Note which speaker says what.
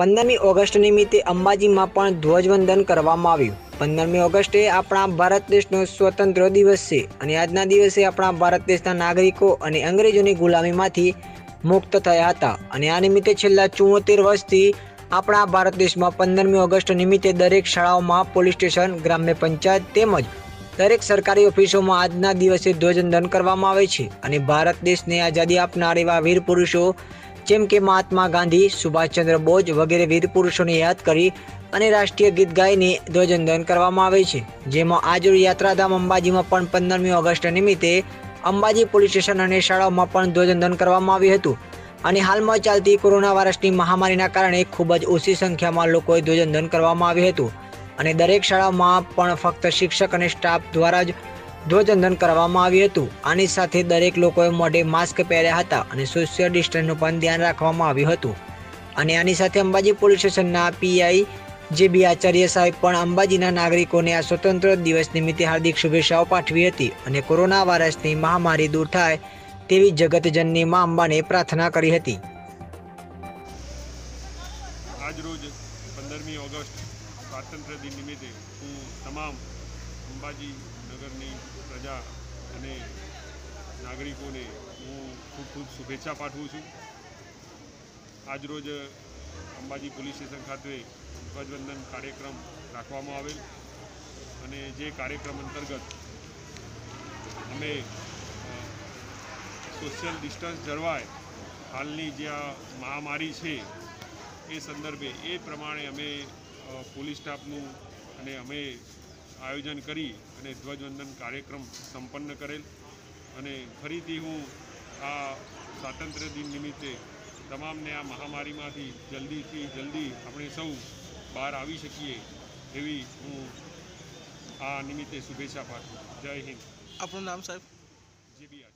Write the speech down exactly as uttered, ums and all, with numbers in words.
Speaker 1: पंदरमी August निमित्ते अंबाजी में पण ध्वजवंदन करवामां आव्युं। पंदरमी ऑगस्टे अपना भारत देशनो स्वतंत्र दिवस छे अने आजना दिवसे अपना भारत देशना नागरिको अने अंग्रेजोनी गुलामीमांथी मुक्त थया हता अने आ निमित्ते छेल्ला चौहत्तर वर्षथी अपना भारत देश में पंदरमी ऑगस्ट निमित्ते दरेक शाळाओमां, पोलीस स्टेशन, ग्राम्य पंचायत तेमज दरेक सरकारी ऑफिसों में आजना दिवसे ध्वजवंदन करवामां आवे छे अने भारत देशने आजादी आपनार एवा वीर पुरुषो जेम के महात्मा गांधी, सुभाषचंद्र बोस वगैरह वीर पुरुषों ने याद करी अने राष्ट्रीय गीत गाईने ध्वजवंदन करवामां आवे छे। जेमां आज यात्राधाम अंबाजी में पण पंदरमी ऑगस्ट निमित्ते अंबाजी पोलीस स्टेशन अने शाळाओमां पण ध्वजवंदन करवामां आव्युं हतुं अने हालमां चालती कोरोना वायरसनी महामारीना कारणे खूब ज ओછી संख्यामां लोकोए ध्वजवंदन करवामां આવ્યું હતું અને દરેક શાળામાં પણ ફક્ત શિક્ષક અને સ્ટાફ દ્વારા જ ध्वजवंदन करवामां આવ્યું હતું। આની સાથે દરેક લોકોએ મોઢે માસ્ક પહેર્યા હતા અને સોશિયલ ડિસ્ટન્સનું પણ ધ્યાન રાખવામાં આવ્યું હતું અને આની સાથે અંબાજી પોલીસ સ્ટેશનના પીઆઈ જે બી આચાર્ય સાહેબ પણ અંબાજીના નાગરિકોને આ સ્વતંત્ર દિવસ નિમિત્તે હાર્દિક શુભેચ્છાઓ પાઠવી હતી અને કોરોના વાયરસની મહામારી દૂર થાય તેવી જગતજનની મા અંબાને प्रार्थना કરી હતી।
Speaker 2: આજરોજ पंदरमी ऑगस्ट स्वातंत्र्य दिन निमित्ते हूँ तमाम अंबाजी नगरनी प्रजा अने नागरिकोने हूँ खूब खूब शुभेच्छा पाठवुं छुं। આજરોજ अंबाजी पोलीस स्टेशन खाते ध्वजवंदन कार्यक्रम राखवामां आवेल अने जे कार्यक्रम अंतर्गत अमे सोशियल डिस्टन्स जळवाय हालनी जे आ महामारी है ए संदर्भे ए प्रमाणे अमे पोलीस स्टाफनु अने अमे आयोजन करी अने ध्वजवंदन कार्यक्रम संपन्न करेल अने फरीथी हूँ आ स्वातंत्र्य दिन निमित्ते तमामने आ महामारीमांथी जल्दी थी जल्दी अपने सौ बहार आवी शकीए एवी हूँ आ निमित्ते शुभेच्छा पाठवुं। जय हिंद।
Speaker 3: आपनुं नाम साहेब?
Speaker 2: जे बी